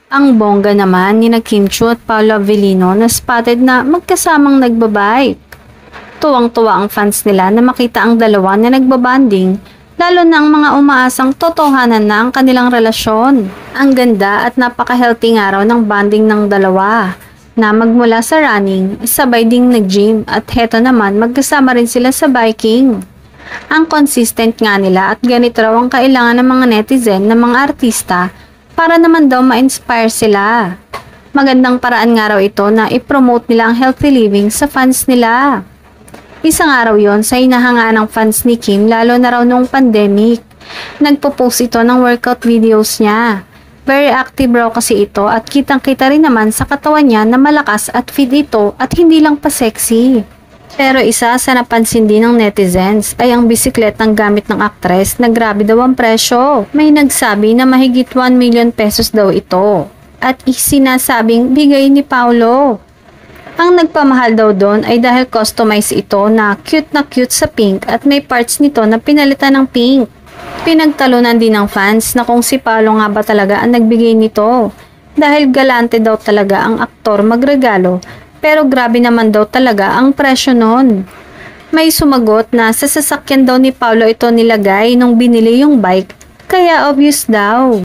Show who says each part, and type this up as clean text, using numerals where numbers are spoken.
Speaker 1: Ang bongga naman ni Kim Chiu at Paolo Avellino na spotted na magkasamang nagbabike. Tuwang-tuwa ang fans nila na makita ang dalawa na nagbabanding, lalo na ang mga umaasang totohanan na ang kanilang relasyon. Ang ganda at napaka-healthy nga raw ng bonding ng dalawa, na magmula sa running, sabay ding nag-gym at heto naman magkasama rin sila sa biking. Ang consistent nga nila at ganito raw ang kailangan ng mga netizen na mga artista para naman daw ma-inspire sila. Magandang paraan nga raw ito na i-promote nila ang healthy living sa fans nila. Isang araw yon sa hinahanga ng fans ni Kim lalo na raw noong pandemic. Nagpo-post ito ng workout videos niya. Very active raw kasi ito at kitang-kita rin naman sa katawan niya na malakas at fit ito at hindi lang pa sexy. Pero isa sa napansin din ng netizens ay ang bisikletang gamit ng aktres na grabe daw ang presyo. May nagsabi na mahigit 1 million pesos daw ito. At isinasabing bigay ni Paolo. Ang nagpamahal daw doon ay dahil customize ito na cute sa pink at may parts nito na pinalitan ng pink. Pinagtalunan din ng fans na kung si Paolo nga ba talaga ang nagbigay nito. Dahil galante daw talaga ang aktor magregalo. Pero grabe naman daw talaga ang presyo nun. May sumagot na sa sasakyan daw ni Paolo ito nilagay nung binili yung bike, kaya obvious daw.